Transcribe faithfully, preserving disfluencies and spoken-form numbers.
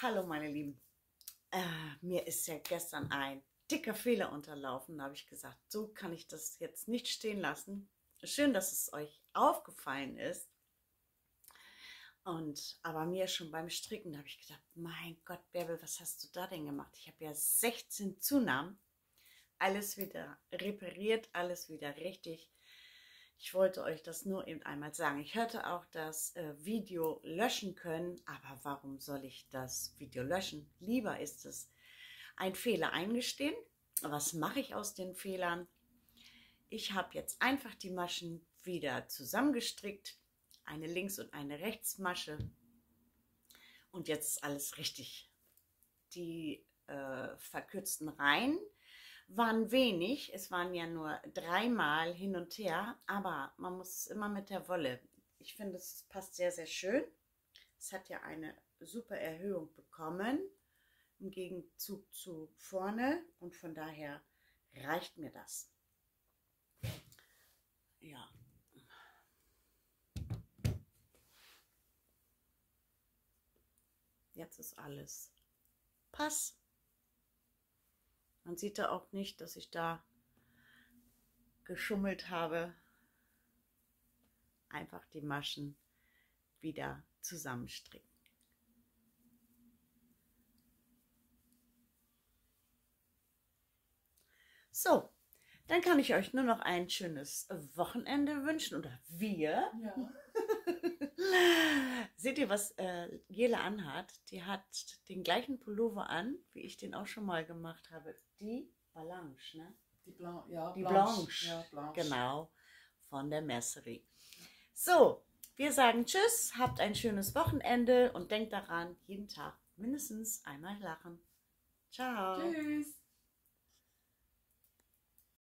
Hallo meine Lieben, äh, mir ist ja gestern ein dicker Fehler unterlaufen. Da habe ich gesagt, so kann ich das jetzt nicht stehen lassen. Schön, dass es euch aufgefallen ist. Und aber mir schon beim Stricken, da habe ich gedacht, mein Gott, Bärbel, was hast du da denn gemacht? Ich habe ja sechzehn Zunahmen, alles wieder repariert, alles wieder richtig. Ich wollte euch das nur eben einmal sagen. Ich hätte auch das äh, Video löschen können, aber warum soll ich das Video löschen? Lieber ist es, einen Fehler eingestehen. Was mache ich aus den Fehlern? Ich habe jetzt einfach die Maschen wieder zusammengestrickt, eine Links- und eine Rechtsmasche, und jetzt ist alles richtig. Die äh, verkürzten Reihen waren wenig, es waren ja nur dreimal hin und her, aber man muss es immer mit der Wolle. Ich finde, es passt sehr, sehr schön. Es hat ja eine super Erhöhung bekommen, im Gegenzug zu vorne, und von daher reicht mir das. Ja. Jetzt ist alles Pass. Man sieht da auch nicht, dass ich da geschummelt habe. Einfach die Maschen wieder zusammenstricken. So, dann kann ich euch nur noch ein schönes Wochenende wünschen, oder wir. Ja. Seht ihr, was äh, Jele anhat? Die hat den gleichen Pullover an, wie ich den auch schon mal gemacht habe. Die Blanche, ne? Die Blanche, ja. Die Blanche. Blanche, Ja, Blanche. genau, von der Mercerie. So, wir sagen Tschüss, habt ein schönes Wochenende und denkt daran, jeden Tag mindestens einmal lachen. Ciao. Tschüss.